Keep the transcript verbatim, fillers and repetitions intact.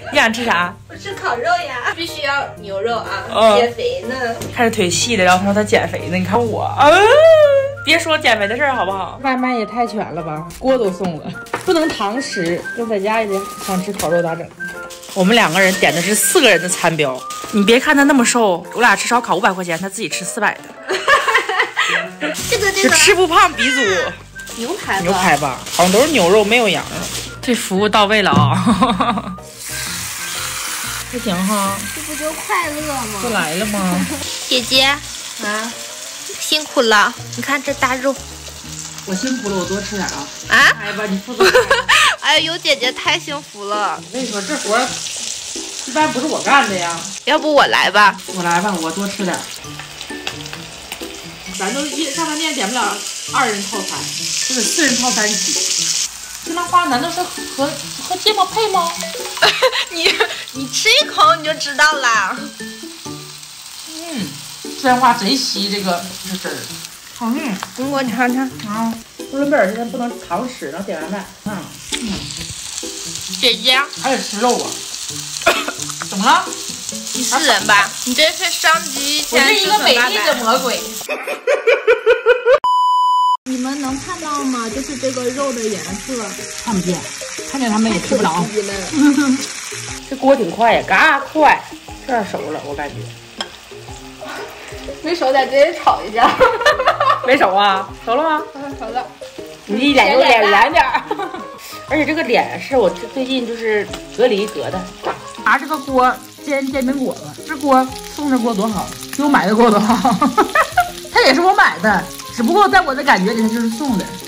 你想吃啥？ 我吃烤肉呀，必须要牛肉啊，嗯、减肥呢。 看着腿细的，然后他说他减肥呢，你看我啊。别说减肥的事儿好不好？外卖也太全了吧，锅都送了，不能堂食，就在家也得想吃烤肉咋整？我们两个人点的是四个人的餐标，你别看他那么瘦，我俩吃烧烤五百块钱，他自己吃四百的。 这个这个吃不胖鼻祖， 牛排牛排吧，好像都是牛肉没有羊肉。这服务到位了啊！还行哈， 这不就快乐吗？ 就来了吗？ 姐姐啊。辛苦了，你看这大肉。 我辛苦了，我多吃点啊。 啊？ 来吧，你负责。 哎，有姐姐太幸福了。 我跟你说，这活一般不是我干的呀。 要不我来吧？ 我来吧，我多吃点。咱都一上饭店点不了二人套餐，就得四人套餐起。这浪花难道是和和芥末配吗？ 你你吃一口你就知道啦。 嗯。这样话贼吸这个这汁儿，好嫩。 你给我尝尝啊！呼伦贝尔现在不能堂食，然后点外卖。嗯嗯。 姐姐还得吃肉啊？怎么了？ 你是人吧？你这是上级前我是一个美丽的魔鬼。 你们能看到吗？就是这个肉的颜色。 看不见，看见他们也吃不着。这锅挺快呀，嘎快，这样熟了，我感觉。 没熟点，直接炒一下。 没熟啊？熟了吗？ 熟了。 你脸有脸圆点儿。而且这个脸是我最近就是隔离隔的。拿这个锅煎煎饼果子，这锅送这锅多好，比我买的锅多好。它也是我买的，只不过在我的感觉里它就是送的。